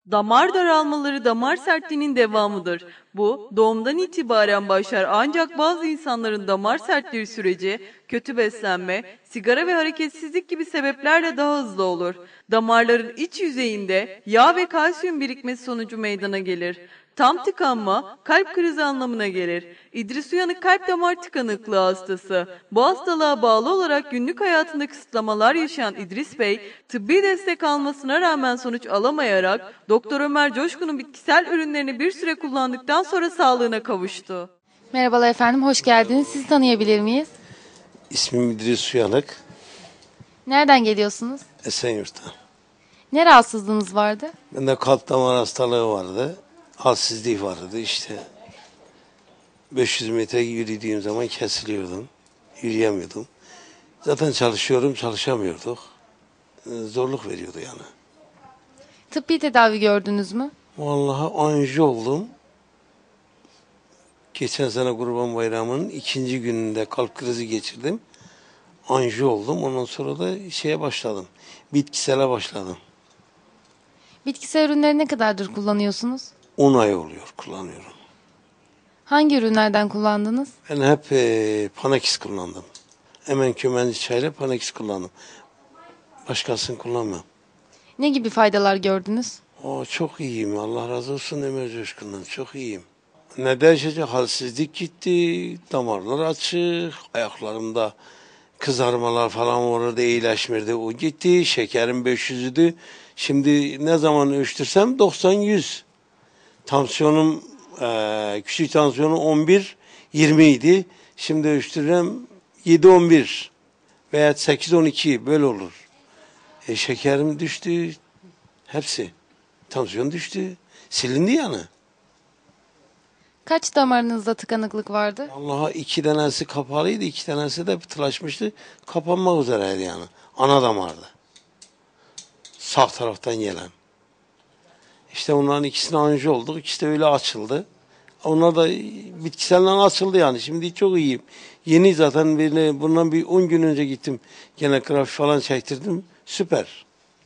Damar daralmaları damar sertliğinin devamıdır. Bu, doğumdan itibaren başlar ancak bazı insanların damar sertliği süreci, kötü beslenme, sigara ve hareketsizlik gibi sebeplerle daha hızlı olur. Damarların iç yüzeyinde yağ ve kalsiyum birikmesi sonucu meydana gelir. Tam tıkanma, kalp krizi anlamına gelir. İdris Uyanık kalp damar tıkanıklığı hastası. Bu hastalığa bağlı olarak günlük hayatında kısıtlamalar yaşayan İdris Bey, tıbbi destek almasına rağmen sonuç alamayarak Doktor Ömer Coşkun'un bitkisel ürünlerini bir süre kullandıktan sonra sağlığına kavuştu. Merhabalar efendim, hoş geldiniz. Sizi tanıyabilir miyiz? İsmim İdris Uyanık, Nereden geliyorsunuz? Esenyurt'tan. Ne rahatsızlığınız vardı? Bende kalp damar hastalığı vardı, halsizlik vardı işte. 500 metre yürüdüğüm zaman kesiliyordum, yürüyemiyordum. Zaten çalışamıyorduk. Zorluk veriyordu yani. Tıbbi tedavi gördünüz mü? Vallahi anjiyo oldum. Geçen sene Kurban Bayramı'nın 2. gününde kalp krizi geçirdim. Anjiyo oldum. Ondan sonra da şeye başladım. Bitkisele başladım. Bitkisel ürünleri ne kadardır kullanıyorsunuz? 10 ay oluyor kullanıyorum. Hangi ürünlerden kullandınız? Ben hep Panakis kullandım. Hemen Kümenli çayla Panakis kullandım. Başkasını kullanmam. Ne gibi faydalar gördünüz? Çok iyiyim. Allah razı olsun Ömer Coşkun'dan. Çok iyiyim. Ne değişecek? Halsizlik gitti. Damarlar açık. Ayaklarımda kızarmalar falan vardı. İyileşmirdi. O gitti. Şekerim 500'üydü. Şimdi ne zaman ölçtürsem 90-100. Tansiyonum küçük tansiyonum 11-20 idi. Şimdi ölçtürürüm 7-11 veya 8-12 böyle olur. Şekerim düştü. Hepsi. Tansiyon düştü. Silindi yani. Kaç damarınızda tıkanıklık vardı? Allah'a 2 tanesi kapalıydı. 2 tanesi de pıhtılaşmıştı. Kapanmak üzereydi yani. Ana damarda. Sağ taraftan gelen. İşte onların ikisine anjiyo olduk. İkisi de öyle açıldı. Onlar da bitkiselle açıldı yani. Şimdi çok iyiyim. Yeni zaten bundan bir 10 gün önce gittim. Gene grafik falan çektirdim. Süper.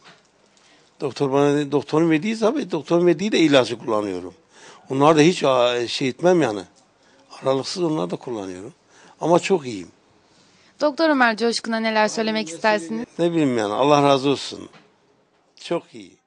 Doktorun verdiği tabii. Doktorun verdiği de ilacı kullanıyorum. Onlar da hiç şey etmem yani. Aralıksız onları da kullanıyorum. Ama çok iyiyim. Doktor Ömer Coşkun'a neler söylemek istersiniz? Ne bileyim yani. Allah razı olsun. Çok iyi.